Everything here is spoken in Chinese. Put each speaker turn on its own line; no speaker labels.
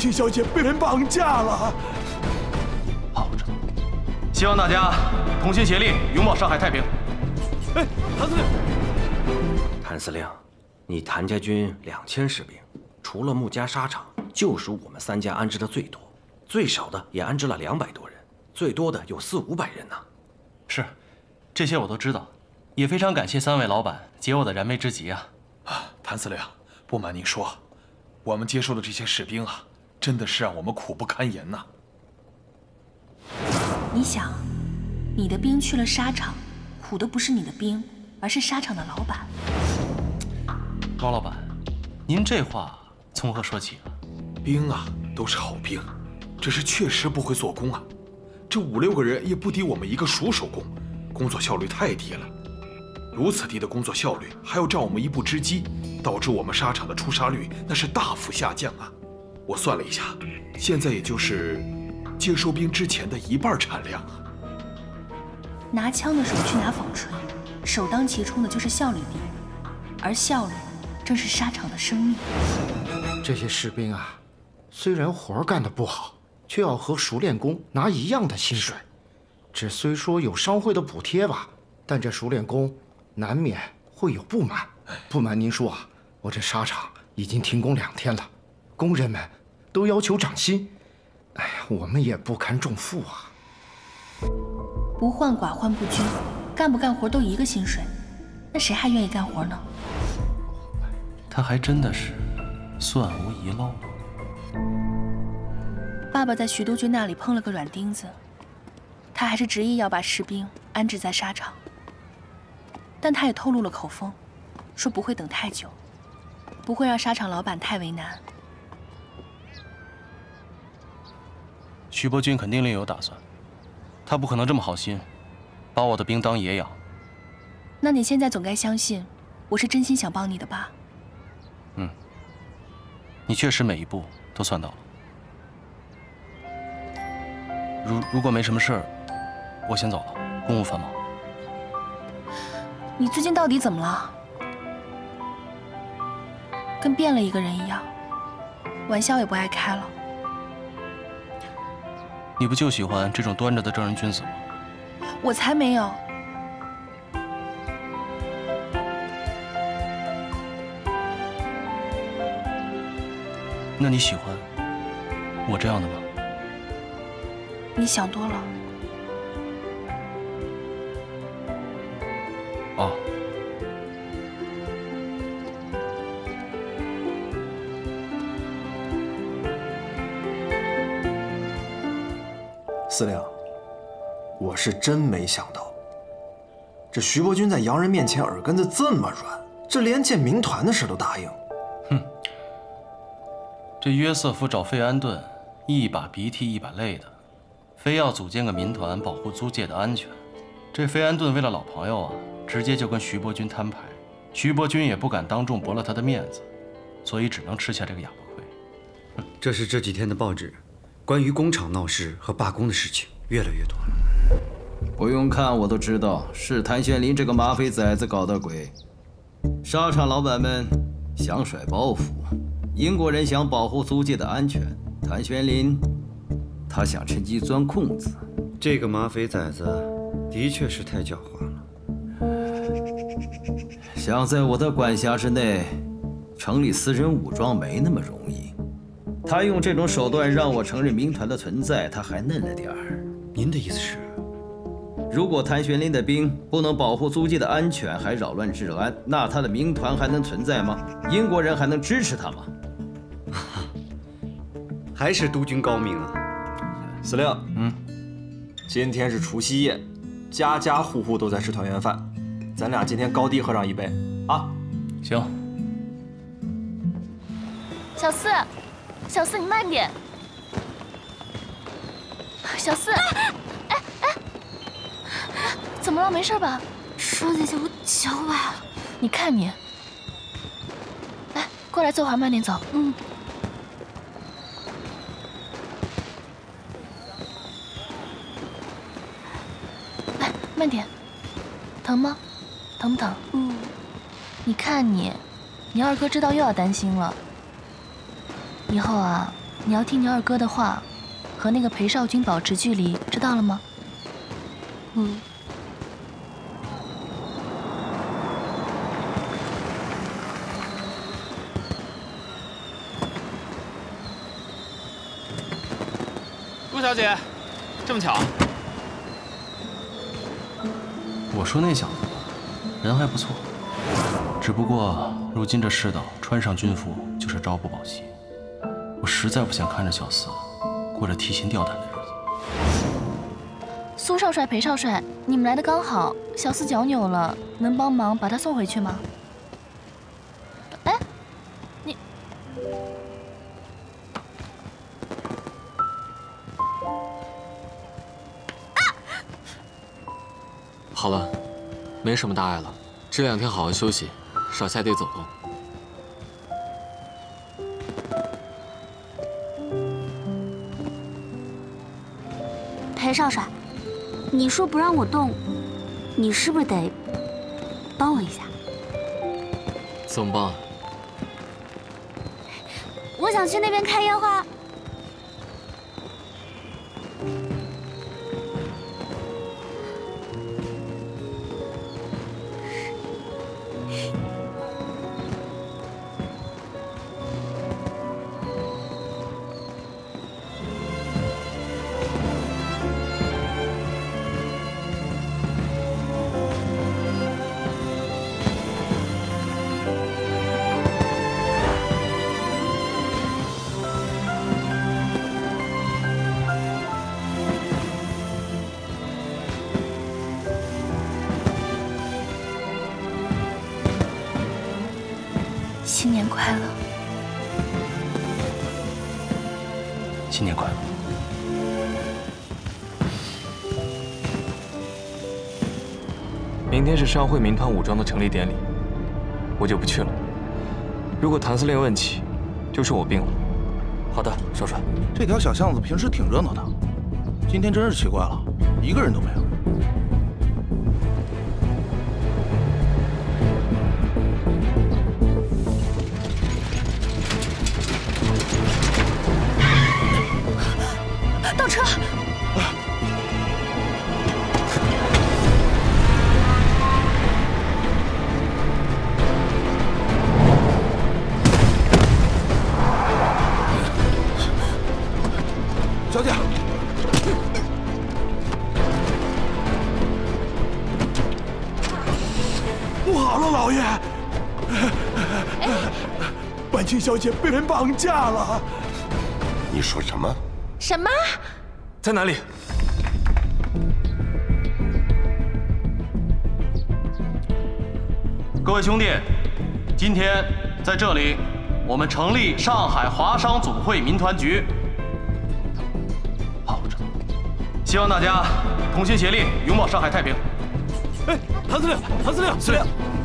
青小姐被人绑架了。
好着，希望大家同心协力，拥抱上海太平。
哎，谭司令，
谭司令，你谭家军2000士兵，除了穆家沙场，就属我们3家安置的最多，最少的也安置了200多人，最多的有400-500人呢。
是，这些我都知道，也非常感谢3位老板解我的燃眉之急啊！
谭司令，不瞒您说，我们接收的这些士兵啊，真的是让我们苦不堪言呐。
你想，你的兵去了沙场，苦的不是你的兵，而是沙场的老板。
高老板，您这话从何说起啊？
兵啊，都是好兵，只是确实不会做工啊。这5-6个人也不敌我们一个熟手工，工作效率太低了。如此低的工作效率，还要占我们一步之机，导致我们沙场的出沙率那是大幅下降啊！我算了一下，现在也就是接收兵之前的1半产量啊。
拿枪的手去拿纺锤，首当其冲的就是效率低，而效率正是沙场的生命。
这些士兵啊，虽然活干得不好，却要和熟练工拿一样的薪水。这虽说有商会的补贴吧，但这熟练工难免会有不满。不瞒您说啊，我这沙场已经停工2天了，工人们都要求涨薪。哎呀，我们也不堪重负啊。
不患寡患不均，干不干活都一个薪水，那谁还愿意干活呢？
他还真的是算无遗漏。
爸爸在徐督军那里碰了个软钉子，他还是执意要把士兵安置在沙场，但他也透露了口风，说不会等太久，不会让沙场老板太为难。
徐伯钧肯定另有打算，他不可能这么好心，把我的兵当野养。
那你现在总该相信，我是真心想帮你的吧？
嗯，你确实每一步都算到了。如果没什么事儿，我先走了，公务繁忙。
你最近到底怎么了？跟变了一个人一样，玩笑也不爱开了。
你不就喜欢这种端着的正人君子吗？
我才没有。
那你喜欢我这样的吗？
你想多了。
哦。
司令，我是真没想到，这徐伯钧在洋人面前耳根子这么软，这连建民团的事都答应。
哼，这约瑟夫找费安顿，一把鼻涕一把泪的，非要组建个民团保护租界的安全。这费安顿为了老朋友啊，直接就跟徐伯钧摊牌，徐伯钧也不敢当众驳了他的面子，所以只能吃下这个哑巴亏。
这是这几天的报纸，关于工厂闹事和罢工的事情越来越多了。
不用看我都知道，是谭玄林这个马匪崽子搞的鬼。沙场老板们想甩包袱，英国人想保护租界的安全，谭玄林他想趁机钻空子。
这个马匪崽子的确是太狡猾了。
想在我的管辖之内成立私人武装没那么容易。他用这种手段让我承认民团的存在，他还嫩了点儿。
您的意思是？
如果谭玄林的兵不能保护租界的安全，还扰乱治安，那他的民团还能存在吗？英国人还能支持他吗？
还是督军高明啊！
司令，今天是除夕夜，家家户户都在吃团圆饭，咱俩今天高低喝上一杯啊！
行。
小四，小四你慢点。小四，怎么了？没事吧？
双姐姐，我脚崴了。
你看你，来，过来坐会儿，慢点走。来，慢点。疼吗？疼不疼？你看你，你二哥知道又要担心了。以后啊， 你要听你二哥的话，和那个裴少君保持距离，知道了吗？
嗯。
陆小姐，这么巧。
我说那小子人还不错，只不过如今这世道，穿上军服就是朝不保夕。我实在不想看着小厮过着提心吊胆的日子。
苏少帅、裴少帅，你们来的刚好，小厮脚扭了，能帮忙把他送回去吗？哎，你。
好了，没什么大碍了，这2天好好休息，少下地走动。
裴少帅，你说不让我动，你是不是得帮我一下？
怎么帮？
我想去那边看烟花。
新年快乐！
新年快乐！
明天是商会民团武装的成立典礼，我就不去了。如果谭司令问起，就说我病了。
好的，少帅。
这条小巷子平时挺热闹的，今天真是奇怪了，一个人都没有。
倒车！
小姐，不好了，老爷！婉清小姐被人绑架了。
你说什么？
什么？
在哪里？
各位兄弟，今天在这里，我们成立上海华商总会民团局。好着，希望大家同心协力，拥抱上海太平。
哎，谭司令，谭司令，司令。